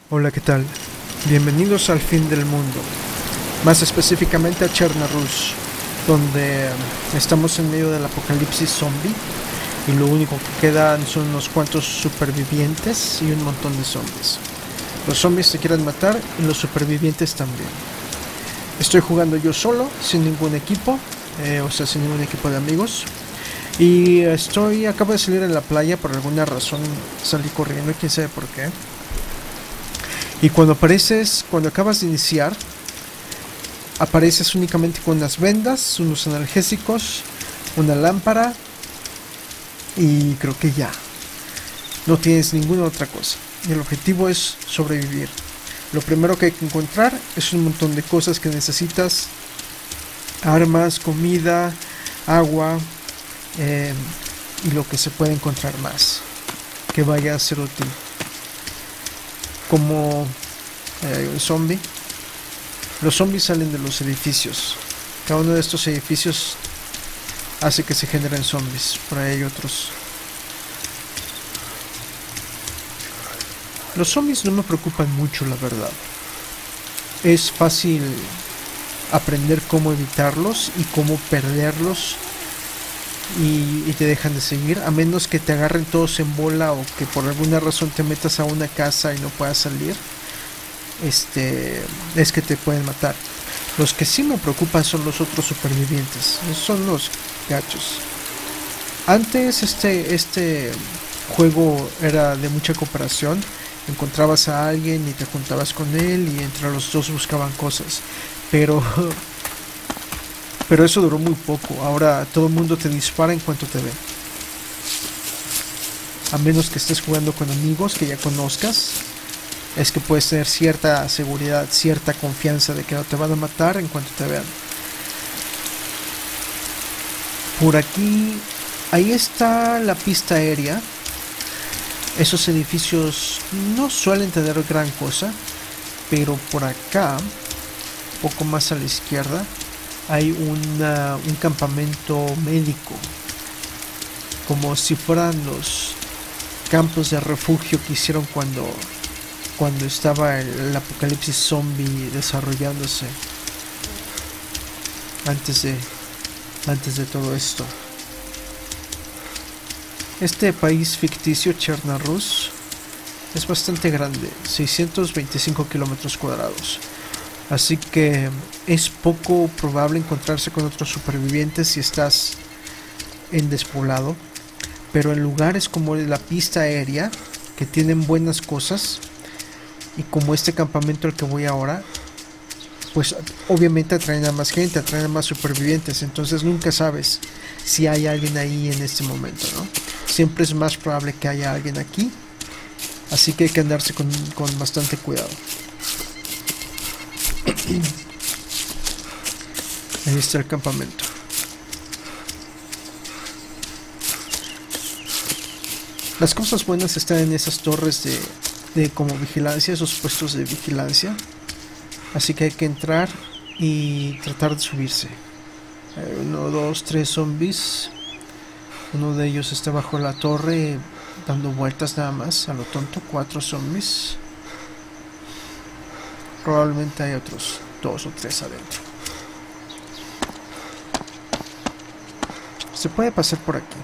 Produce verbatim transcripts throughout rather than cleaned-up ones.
Hola, ¿qué tal? Bienvenidos al fin del mundo, más específicamente a Chernarus, donde estamos en medio del apocalipsis zombie y lo único que quedan son unos cuantos supervivientes y un montón de zombies. Los zombies te quieren matar y los supervivientes también. Estoy jugando yo solo, sin ningún equipo, eh, o sea, sin ningún equipo de amigos. Y estoy, acabo de salir en la playa, por alguna razón salí corriendo, quién sabe por qué. Y cuando apareces, cuando acabas de iniciar, apareces únicamente con unas vendas, unos analgésicos, una lámpara y creo que ya. No tienes ninguna otra cosa. Y el objetivo es sobrevivir. Lo primero que hay que encontrar es un montón de cosas que necesitas. Armas, comida, agua eh, y lo que se puede encontrar más que vaya a ser útil. Como eh, un zombie. Los zombies salen de los edificios. Cada uno de estos edificios hace que se generen zombies. Por ahí hay otros. Los zombies no me preocupan mucho, la verdad. Es fácil aprender cómo evitarlos y cómo perderlos y, y te dejan de seguir, a menos que te agarren todos en bola o que por alguna razón te metas a una casa y no puedas salir. Este es que te pueden matar. Los que sí me preocupan son los otros supervivientes, son los gachos. Antes este este juego era de mucha cooperación. Encontrabas a alguien y te juntabas con él y entre los dos buscaban cosas, pero pero eso duró muy poco. Ahora todo el mundo te dispara en cuanto te ve, a menos que estés jugando con amigos que ya conozcas. Es que puedes tener cierta seguridad, cierta confianza de que no te van a matar en cuanto te vean. Por aquí, ahí está la pista aérea. Esos edificios no suelen tener gran cosa, pero por acá, un poco más a la izquierda, hay una, un campamento médico, como si fueran los campos de refugio que hicieron cuando, cuando estaba el, el apocalipsis zombie desarrollándose, antes de, antes de todo esto. Este país ficticio, Chernarus, es bastante grande, seiscientos veinticinco kilómetros cuadrados. Así que es poco probable encontrarse con otros supervivientes si estás en despoblado. Pero en lugares como la pista aérea, que tienen buenas cosas, y como este campamento al que voy ahora, pues obviamente atraen a más gente, atraen a más supervivientes. Entonces nunca sabes si hay alguien ahí en este momento, ¿no? Siempre es más probable que haya alguien aquí, así que hay que andarse con, con bastante cuidado. Ahí está el campamento. Las cosas buenas están en esas torres de, de como vigilancia, esos puestos de vigilancia. Así que hay que entrar y tratar de subirse. Uno, dos, tres zombies. Uno de ellos está bajo la torre dando vueltas nada más, a lo tonto. Cuatro zombies. Probablemente hay otros dos o tres adentro. Se puede pasar por aquí.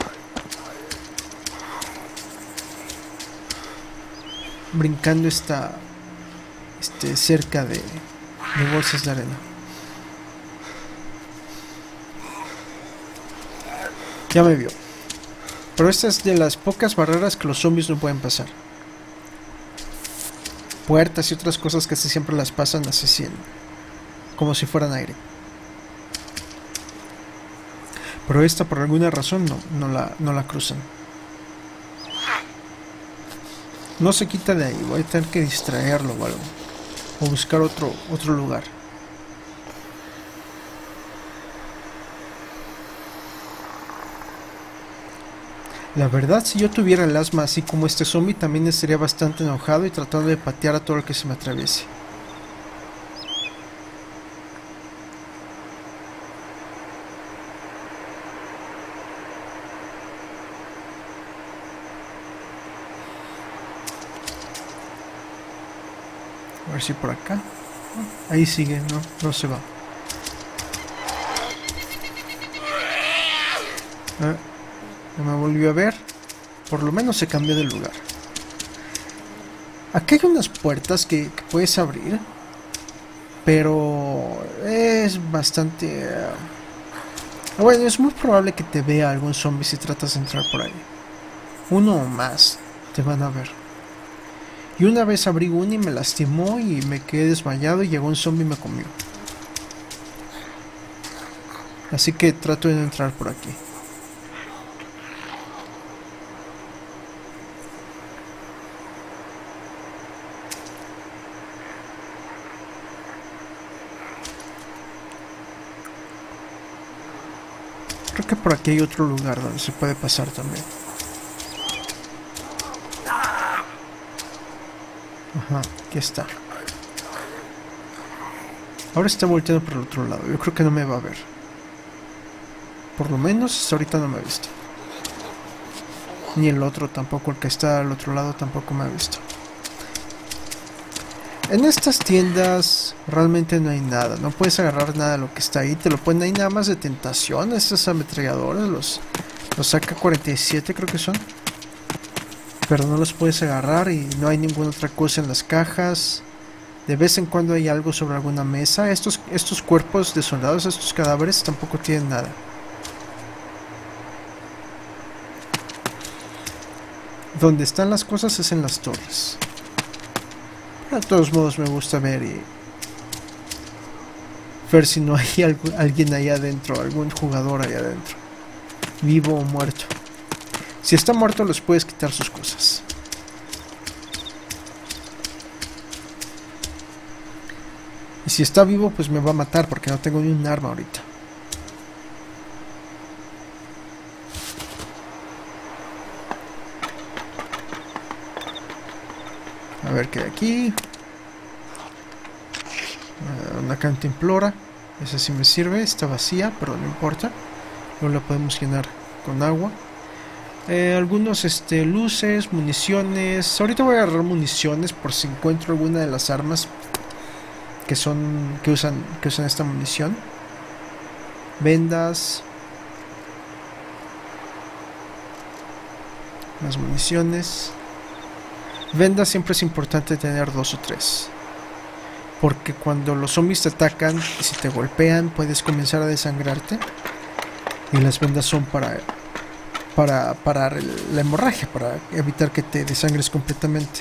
Brincando esta este, cerca de, de bolsas de arena. Ya me vio. Pero esta es de las pocas barreras que los zombies no pueden pasar. Puertas y otras cosas que casi siempre las pasan así, como si fueran aire. Pero esta por alguna razón no, no, la, no la cruzan. No se quita de ahí, voy a tener que distraerlo o algo. O buscar otro, otro lugar. La verdad, si yo tuviera el asma así como este zombie, también estaría bastante enojado y tratando de patear a todo lo que se me atraviese. A ver si por acá. Ahí sigue, no, no se va. Ah, no me volvió a ver. Por lo menos se cambió de lugar. Aquí hay unas puertas que, que puedes abrir. Pero es bastante... Uh... Bueno, es muy probable que te vea algún zombie si tratas de entrar por ahí. Uno o más te van a ver. Y una vez abrí uno y me lastimó y me quedé desmayado y llegó un zombie y me comió. Así que trato de no entrar por aquí. Creo que por aquí hay otro lugar donde se puede pasar también. Ajá, aquí está. Ahora está volteando por el otro lado. Yo creo que no me va a ver. Por lo menos hasta ahorita no me ha visto. Ni el otro tampoco, el que está al otro lado tampoco me ha visto. En estas tiendas realmente no hay nada. No puedes agarrar nada de lo que está ahí. Te lo ponen ahí nada más de tentación. Estas ametralladoras, los, los A K cuarenta y siete creo que son. Pero no los puedes agarrar y no hay ninguna otra cosa en las cajas. De vez en cuando hay algo sobre alguna mesa. Estos, estos cuerpos de soldados, estos cadáveres tampoco tienen nada. Donde están las cosas es en las torres. Pero de todos modos me gusta ver y... ver si no hay algo, alguien ahí adentro, algún jugador ahí adentro. Vivo o muerto. Si está muerto les puedes quitar sus cosas. Y si está vivo pues me va a matar porque no tengo ni un arma ahorita. A ver qué hay aquí. Uh, una cantimplora. Esa sí me sirve. Está vacía, pero no importa. Luego la podemos llenar con agua. Eh, algunos este, luces, municiones. Ahorita voy a agarrar municiones por si encuentro alguna de las armas que son que usan que usan esta munición. Vendas. Más municiones. Vendas siempre es importante tener dos o tres. Porque cuando los zombies te atacan y si te golpean puedes comenzar a desangrarte. Y las vendas son para para parar la hemorragia, para evitar que te desangres completamente.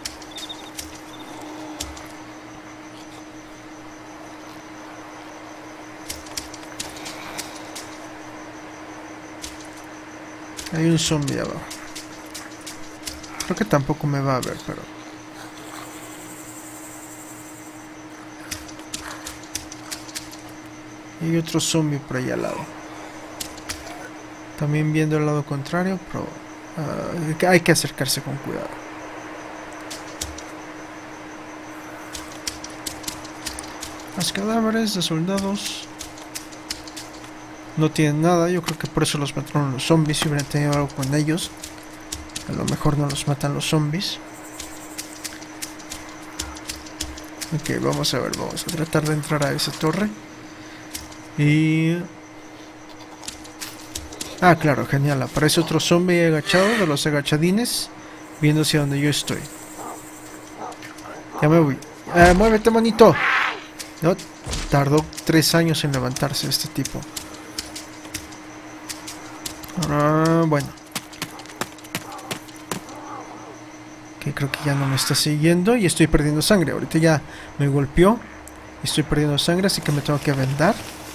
Hay un zombie abajo. Creo que tampoco me va a ver, pero... Y hay otro zombie por ahí al lado. También viendo el lado contrario, pero uh, hay que acercarse con cuidado. Los cadáveres de soldados no tienen nada. Yo creo que por eso los mataron los zombies. Si hubieran tenido algo con ellos, a lo mejor no los matan los zombies. Ok, vamos a ver, vamos a tratar de entrar a esa torre. Y... ah, claro, genial. Aparece otro zombie agachado, de los agachadines, viendo hacia donde yo estoy. Ya me voy. Eh, ¡Muévete, monito! No, tardó tres años en levantarse este tipo. Ah, bueno. Que creo que ya no me está siguiendo y estoy perdiendo sangre. Ahorita ya me golpeó. Estoy perdiendo sangre, así que me tengo que vendar.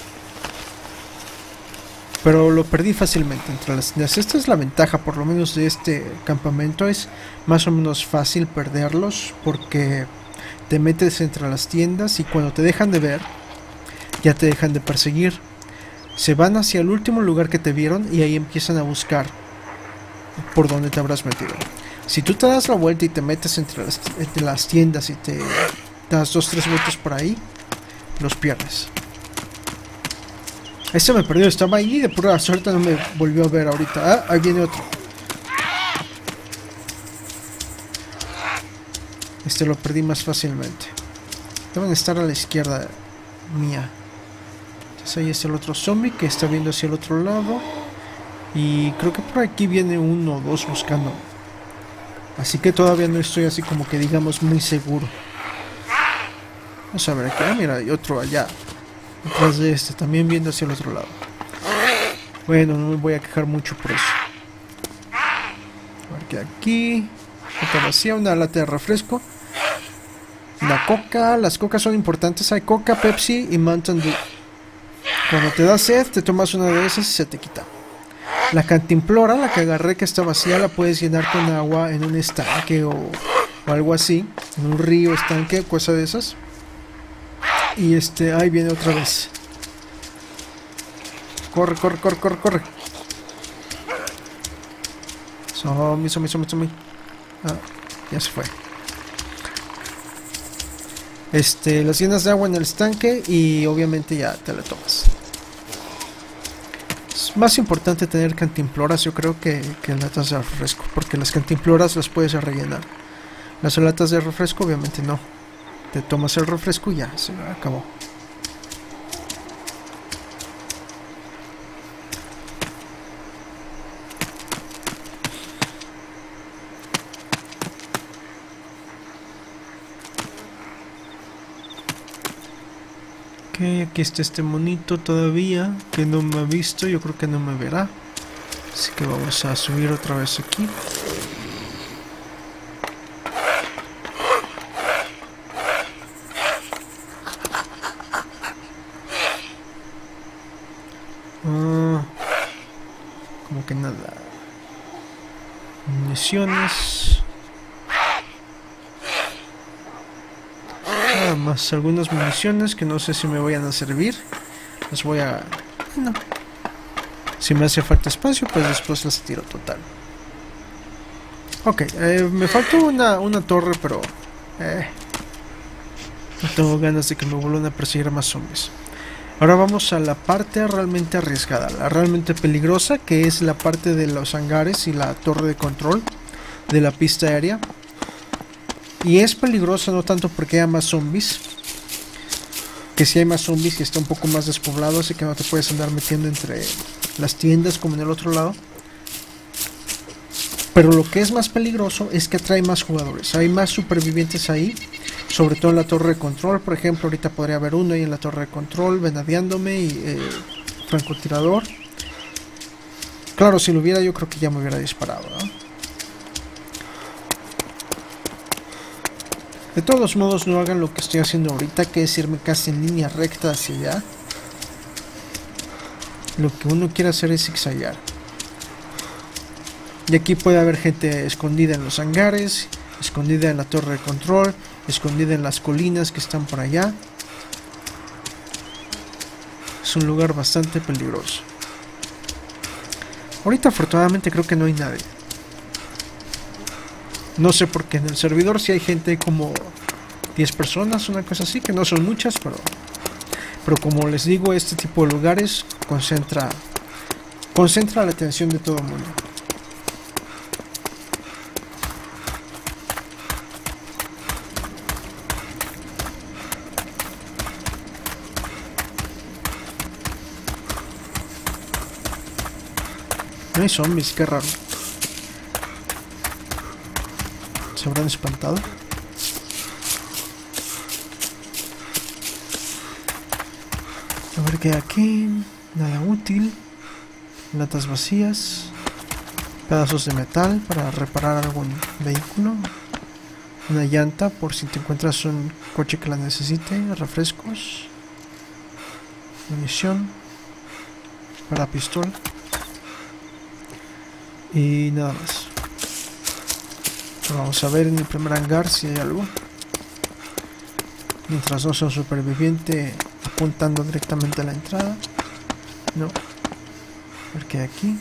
Pero lo perdí fácilmente entre las tiendas. Esta es la ventaja, por lo menos, de este campamento. Es más o menos fácil perderlos porque te metes entre las tiendas y cuando te dejan de ver, ya te dejan de perseguir. Se van hacia el último lugar que te vieron y ahí empiezan a buscar por dónde te habrás metido. Si tú te das la vuelta y te metes entre las, entre las tiendas y te das dos tres vueltas por ahí, los pierdes. Este me perdió, estaba ahí y de pura suerte no me volvió a ver ahorita. Ah, ahí viene otro. Este lo perdí más fácilmente. Deben estar a la izquierda mía. Entonces ahí está el otro zombie que está viendo hacia el otro lado. Y creo que por aquí viene uno o dos buscando. Así que todavía no estoy así como que digamos muy seguro. Vamos a ver aquí. Ah, mira, hay otro allá. Detrás de este, también viendo hacia el otro lado. Bueno, no me voy a quejar mucho por eso. A ver que aquí. Otra vacía, una lata de refresco. La coca, las cocas son importantes. Hay coca, Pepsi y Mountain Dew. Cuando te da sed, te tomas una de esas y se te quita. La cantimplora, la que agarré que está vacía, la puedes llenar con agua en un estanque o, o algo así. En un río, estanque, cosa de esas. Y este, ahí viene otra vez. Corre, corre, corre, corre, corre. Zombie, zombie, zombie, zombie. Ah, ya se fue. Este, las llenas de agua en el estanque y obviamente ya te la tomas. Es más importante tener cantimploras, yo creo, que, que latas de refresco, porque las cantimploras las puedes rellenar. Las latas de refresco obviamente no. Te tomas el refresco y ya, se acabó. Ok, aquí está este monito todavía, que no me ha visto, yo creo que no me verá. Así que vamos a subir otra vez aquí. Uh, como que nada. Municiones. Ah, más algunas municiones que no sé si me vayan a servir. Las voy a... No. Si me hace falta espacio, pues después las tiro total. Ok, eh, me faltó una, una torre, pero... Eh, no tengo ganas de que me vuelvan a perseguir más zombies. Ahora vamos a la parte realmente arriesgada, la realmente peligrosa, que es la parte de los hangares y la torre de control de la pista aérea. Y es peligrosa no tanto porque haya más zombies, que si hay más zombies y está un poco más despoblado, así que no te puedes andar metiendo entre las tiendas como en el otro lado. Pero lo que es más peligroso es que atrae más jugadores, hay más supervivientes ahí. Sobre todo en la torre de control, por ejemplo, ahorita podría haber uno ahí en la torre de control, venadeándome y eh, francotirador. Claro, si lo hubiera yo creo que ya me hubiera disparado, ¿no? De todos modos no hagan lo que estoy haciendo ahorita, que es irme casi en línea recta hacia allá. Lo que uno quiere hacer es zigzaguear. Y aquí puede haber gente escondida en los hangares, escondida en la torre de control, escondida en las colinas que están por allá. Es un lugar bastante peligroso. Ahorita afortunadamente creo que no hay nadie. No sé por qué en el servidor si hay gente como diez personas, una cosa así, que no son muchas, pero pero como les digo, este tipo de lugares concentra concentra la atención de todo el mundo. No hay zombies, qué raro. ¿Se habrán espantado? A ver qué hay aquí. Nada útil. Latas vacías. Pedazos de metal para reparar algún vehículo. Una llanta por si te encuentras un coche que la necesite. Refrescos. Munición. Para pistola. Y nada más. Vamos a ver en el primer hangar si hay algo. Mientras no sea un superviviente apuntando directamente a la entrada. No. A ver qué hay aquí.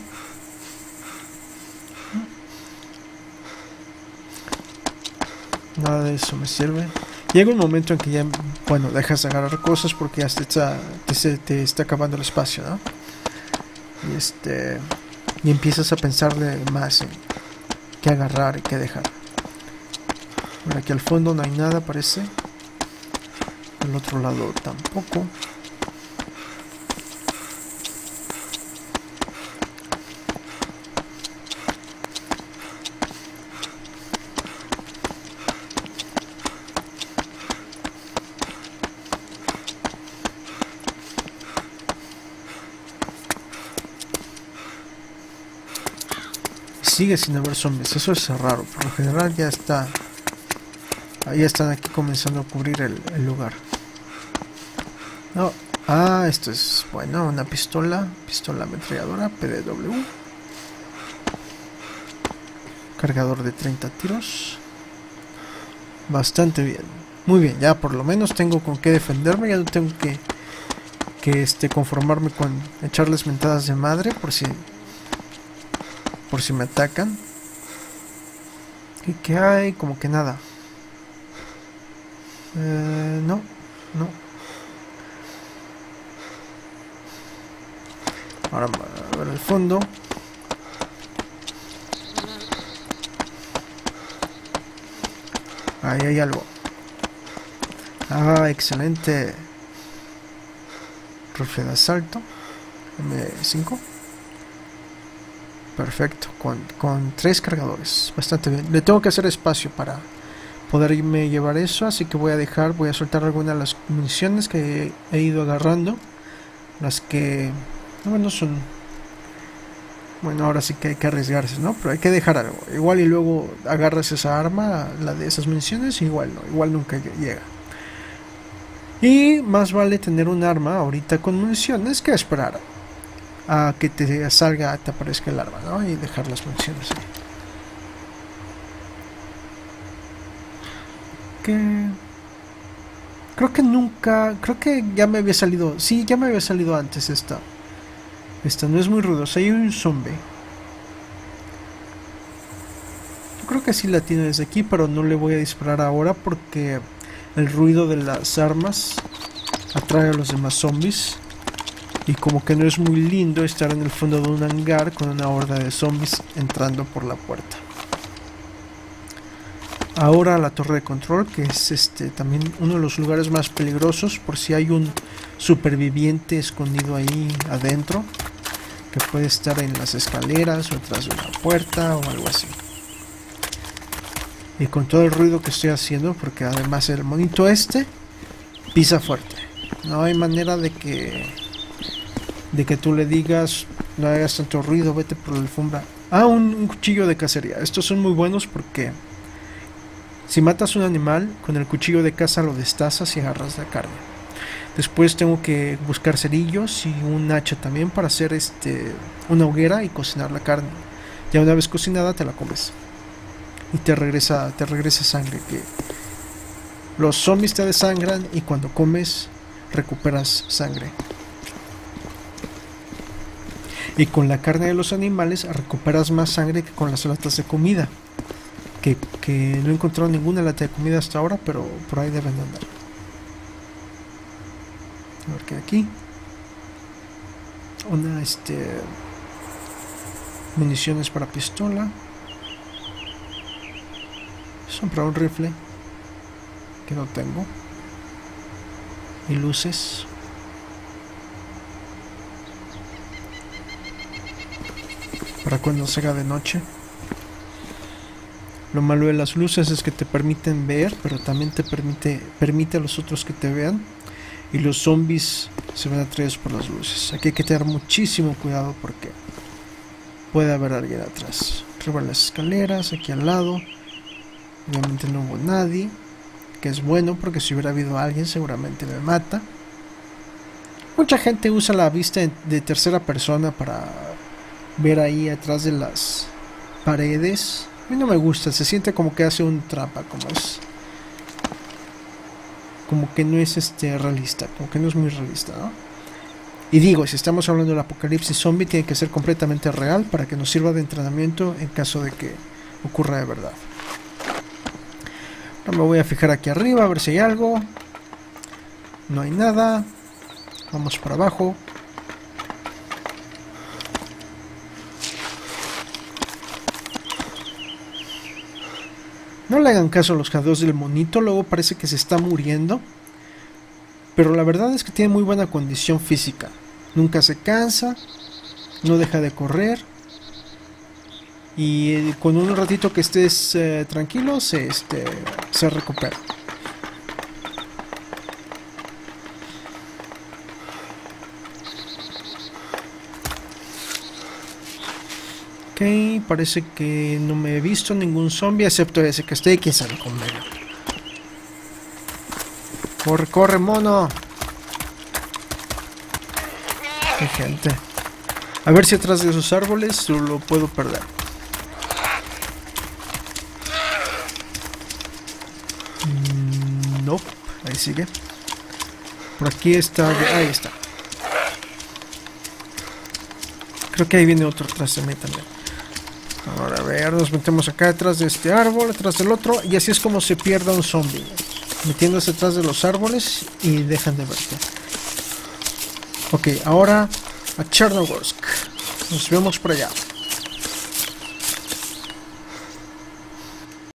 Nada de eso me sirve. Llega un momento en que ya, bueno, dejas de agarrar cosas porque ya te está, te, te está acabando el espacio, ¿no? Y este... Y empiezas a pensarle más en qué agarrar y qué dejar. Por aquí al fondo no hay nada, parece. del otro lado tampoco. Sigue sin haber zombies, eso es raro. Por lo general ya está. Ya están aquí comenzando a cubrir el, el lugar. No. Ah, esto es bueno, una pistola. Pistola ametralladora, P D W. Cargador de treinta tiros. Bastante bien. Muy bien, ya por lo menos tengo con qué defenderme. Ya no tengo que, que este, conformarme con echarles mentadas de madre por si por si me atacan. ¿Y qué hay? Como que nada. Eh, no, no. Ahora a ver el fondo. Ahí hay algo. Ah, excelente. Rifle de asalto. M cinco. Perfecto, con, con tres cargadores, bastante bien. Le tengo que hacer espacio para poderme llevar eso, así que voy a dejar, voy a soltar algunas de las municiones que he, he ido agarrando. Las que, bueno, son... Bueno, ahora sí que hay que arriesgarse, ¿no? Pero hay que dejar algo. Igual y luego agarras esa arma, la de esas municiones, igual no, igual nunca llega. Y más vale tener un arma ahorita con municiones que esperar a que te salga, te aparezca el arma, ¿no? Y dejar las municiones ahí. Que creo que nunca, creo que ya me había salido, sí, ya me había salido antes esta. Esta no es muy ruidosa, hay un zombie. Yo creo que sí la tiene desde aquí, pero no le voy a disparar ahora porque el ruido de las armas atrae a los demás zombies. Y como que no es muy lindo estar en el fondo de un hangar con una horda de zombies entrando por la puerta. Ahora la torre de control, que es este también uno de los lugares más peligrosos por si hay un superviviente escondido ahí adentro, que puede estar en las escaleras o detrás de una puerta o algo así. Y con todo el ruido que estoy haciendo, porque además el monito este pisa fuerte. No hay manera de que de que tú le digas no hagas tanto ruido, vete por la alfombra. Ah, un, un cuchillo de cacería. Estos son muy buenos porque si matas un animal con el cuchillo de caza lo destazas y agarras la carne. Después tengo que buscar cerillos y un hacha también para hacer este una hoguera y cocinar la carne. Ya una vez cocinada te la comes y te regresa te regresa sangre, que los zombies te desangran y cuando comes recuperas sangre. Y con la carne de los animales recuperas más sangre que con las latas de comida. Que, que no he encontrado ninguna lata de comida hasta ahora, pero por ahí deben andar. A ver qué hay aquí. Una, este... municiones para pistola. Son para un rifle. Que no tengo. Y luces. Para cuando se haga de noche. Lo malo de las luces es que te permiten ver, pero también te permite permite a los otros que te vean. Y los zombies se ven atraídos por las luces. Aquí hay que tener muchísimo cuidado porque puede haber alguien atrás. Arriba las escaleras, aquí al lado. Obviamente no hubo nadie, que es bueno porque si hubiera habido alguien seguramente me mata. Mucha gente usa la vista de tercera persona para ver ahí atrás de las paredes. A mí no me gusta, se siente como que hace un trampa, como es como que no es este realista, como que no es muy realista, ¿no? Y digo, si estamos hablando del apocalipsis zombie, tiene que ser completamente real para que nos sirva de entrenamiento en caso de que ocurra de verdad. Ahora me voy a fijar aquí arriba a ver si hay algo. No hay nada. Vamos para abajo. No le hagan caso a los jadeos del monito, luego parece que se está muriendo. pero la verdad es que tiene muy buena condición física. Nunca se cansa, no deja de correr. Y con un ratito que estés eh, tranquilo, se, este, se recupera. Ok, parece que no me he visto ningún zombie, excepto ese que estoy aquí, sabe conmigo. Corre, corre, mono. Qué gente. A ver si atrás de esos árboles lo puedo perder. Mm, no, ahí sigue. Por aquí está, ahí está. Creo que ahí viene otro atrás de mí también. Ahora a ver, nos metemos acá detrás de este árbol, detrás del otro, y así es como se pierde un zombie. Metiéndose detrás de los árboles y dejan de verte. Ok, ahora a Chernogorsk. Nos vemos por allá.